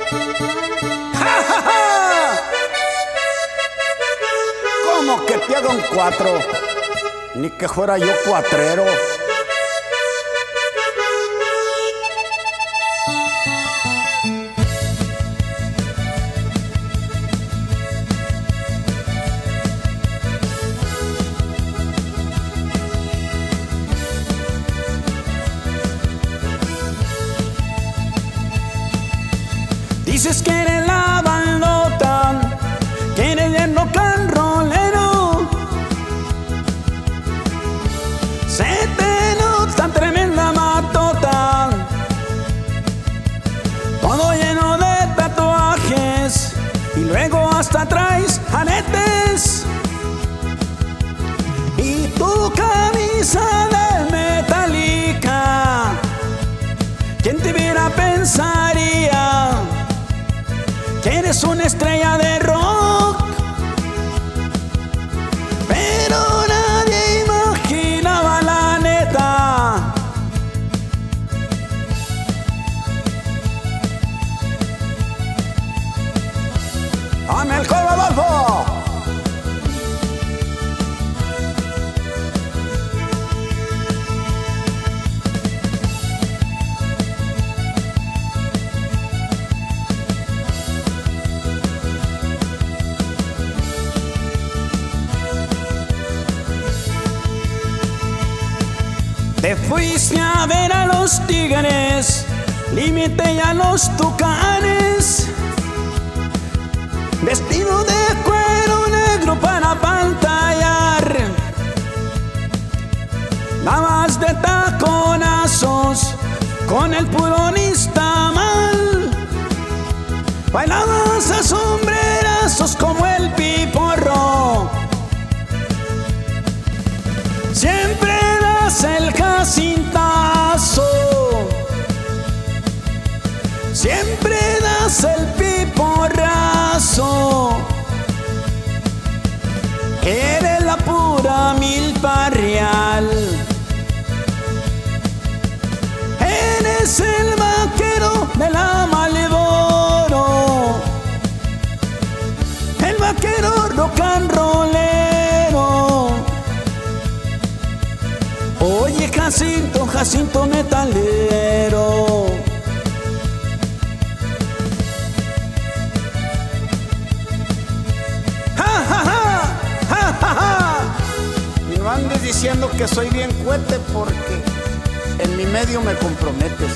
¡Ja, ja, ja! ¿Cómo que te hago un cuatro? Ni que fuera yo cuatrero. Dices que eres la bandota, que eres el rock and rollero. Se te nota tremenda matota, todo lleno de tatuajes y luego hasta traes aretes. Y tu camisa de Metallica, ¿quién te viera pensaría que eres una estrella de rock? Pero nadie imaginaba la neta. ¡Dame el coro, Adolfo! Te fuiste a ver a los Tigres, Límite y a los Tucanes, vestido de cuero negro para pantallar. Dabas de taconazos con el puro Nistamal, bailabas a sombrerazos como el Piporro. Siempre das el jacintazo, siempre das el piporrazo. Eres la pura milpa real, eres el vaquero de la Malboro, el vaquero rock and rollero. Oye, Jacinto, Jacinto metalero, ¡Ja, ja, ja! ¡Ja, ja, ja! Y no andes diciendo que soy bien cuete, porque en mi medio me comprometes.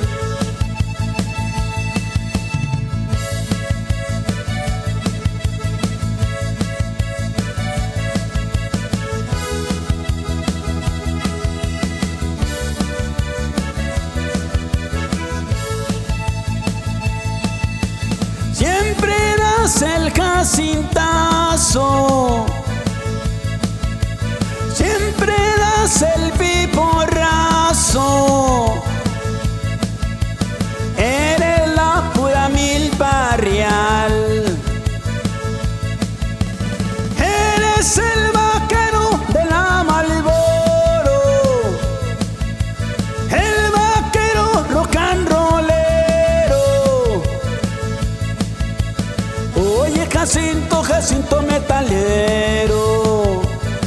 siempre das el jacintazo, siempre das el piporrazo. Eres la pura milpa real, eres el vaquero de la Malboro, el vaquero rock and rollero. Oye, Jacinto, Jacinto metalero,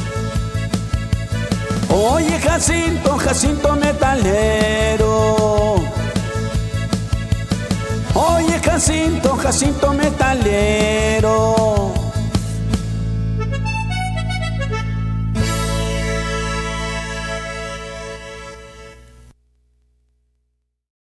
oye, Jacinto, Jacinto metalero, oye, Jacinto, Jacinto metalero.